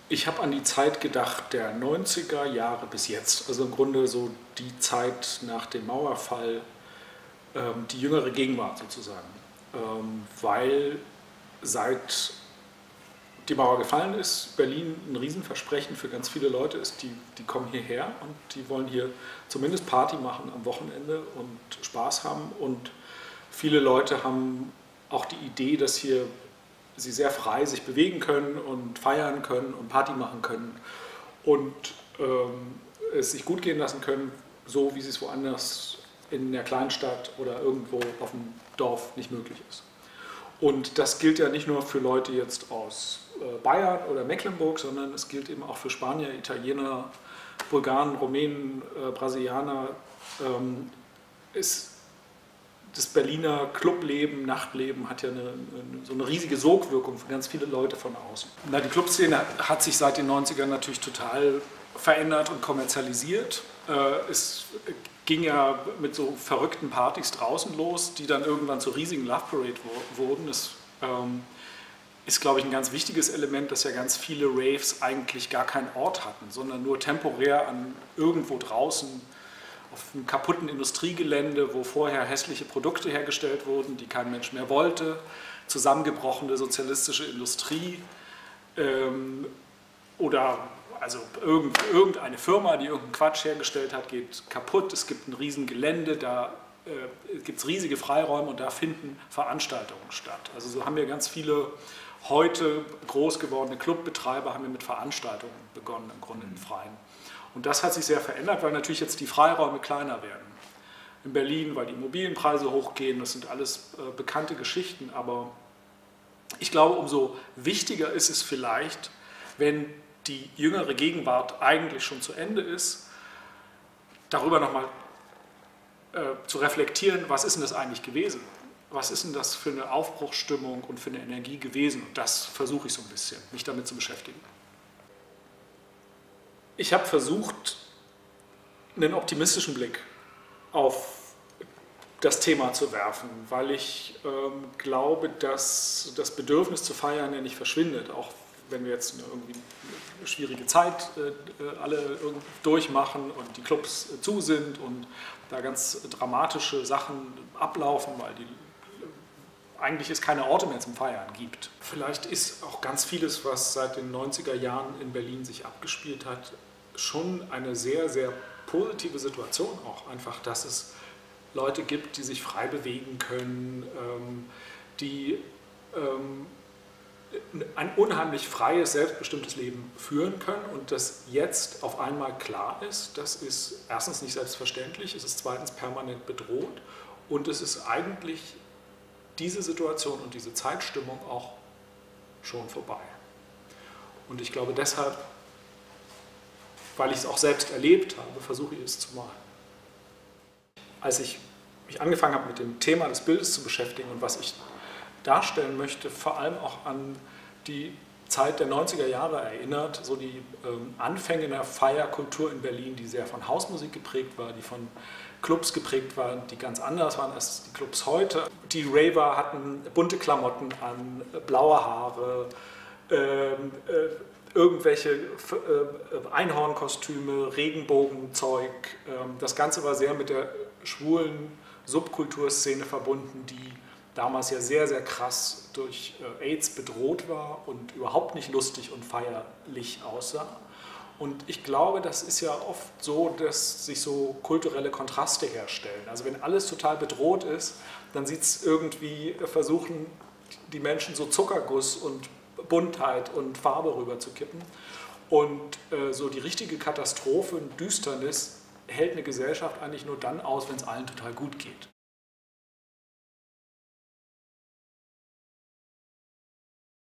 Ich habe an die Zeit gedacht der 90er Jahre bis jetzt, also im Grunde so die Zeit nach dem Mauerfall, die jüngere Gegenwart sozusagen, weil seit die Mauer gefallen ist, Berlin ein Riesenversprechen für ganz viele Leute ist, die kommen hierher und die wollen hier zumindest Party machen am Wochenende und Spaß haben, und viele Leute haben auch die Idee, dass hier sie sehr frei sich bewegen können und feiern können und Party machen können und es sich gut gehen lassen können, so wie sie es woanders in der Kleinstadt oder irgendwo auf dem Dorf nicht möglich ist. Und das gilt ja nicht nur für Leute jetzt aus Bayern oder Mecklenburg, sondern es gilt eben auch für Spanier, Italiener, Bulgaren, Rumänen, Brasilianer. Das Berliner Clubleben, Nachtleben hat ja so eine riesige Sogwirkung für ganz viele Leute von außen. Die Clubszene hat sich seit den 90ern natürlich total verändert und kommerzialisiert. Es ging ja mit so verrückten Partys draußen los, die dann irgendwann zur riesigen Love Parade wurden. Das ist, glaube ich, ein ganz wichtiges Element, dass ja ganz viele Raves eigentlich gar keinen Ort hatten, sondern nur temporär an irgendwo draußen auf einem kaputten Industriegelände, wo vorher hässliche Produkte hergestellt wurden, die kein Mensch mehr wollte, zusammengebrochene sozialistische Industrie oder also irgendeine Firma, die irgendeinen Quatsch hergestellt hat, geht kaputt, es gibt ein riesen Gelände, da gibt es riesige Freiräume und da finden Veranstaltungen statt. Also so haben wir ganz viele heute groß gewordene Clubbetreiber haben wir mit Veranstaltungen begonnen, im Grunde im Freien. Und das hat sich sehr verändert, weil natürlich jetzt die Freiräume kleiner werden. In Berlin, weil die Immobilienpreise hochgehen, das sind alles bekannte Geschichten, aber ich glaube, umso wichtiger ist es vielleicht, wenn die jüngere Gegenwart eigentlich schon zu Ende ist, darüber nochmal zu reflektieren, was ist denn das eigentlich gewesen? Was ist denn das für eine Aufbruchsstimmung und für eine Energie gewesen? Und das versuche ich so ein bisschen, mich damit zu beschäftigen. Ich habe versucht, einen optimistischen Blick auf das Thema zu werfen, weil ich glaube, dass das Bedürfnis zu feiern ja nicht verschwindet, auch wenn wir jetzt irgendwie eine schwierige Zeit alle durchmachen und die Clubs zu sind und da ganz dramatische Sachen ablaufen, weil eigentlich es keine Orte mehr zum Feiern gibt. Vielleicht ist auch ganz vieles, was seit den 90er Jahren in Berlin sich abgespielt hat, schon eine sehr, sehr positive Situation auch. Einfach, dass es Leute gibt, die sich frei bewegen können, die ein unheimlich freies, selbstbestimmtes Leben führen können und das jetzt auf einmal klar ist, das ist erstens nicht selbstverständlich, es ist zweitens permanent bedroht und es ist eigentlich diese Situation und diese Zeitstimmung auch schon vorbei. Und ich glaube deshalb, weil ich es auch selbst erlebt habe, versuche ich es zu malen. Als ich mich angefangen habe, mit dem Thema des Bildes zu beschäftigen und was ich darstellen möchte, vor allem auch an die Zeit der 90er Jahre erinnert, so die Anfänge der Feierkultur in Berlin, die sehr von Hausmusik geprägt war, die von Clubs geprägt waren, die ganz anders waren als die Clubs heute. Die Raver hatten bunte Klamotten an, blaue Haare, irgendwelche Einhornkostüme, Regenbogenzeug. Das Ganze war sehr mit der schwulen Subkulturszene verbunden, die damals ja sehr, sehr krass durch AIDS bedroht war und überhaupt nicht lustig und feierlich aussah. Und ich glaube, das ist ja oft so, dass sich so kulturelle Kontraste herstellen. Also wenn alles total bedroht ist, dann sieht es irgendwie, versuchen die Menschen so Zuckerguss und Buntheit und Farbe rüber zu kippen. Und so die richtige Katastrophe und Düsternis hält eine Gesellschaft eigentlich nur dann aus, wenn es allen total gut geht.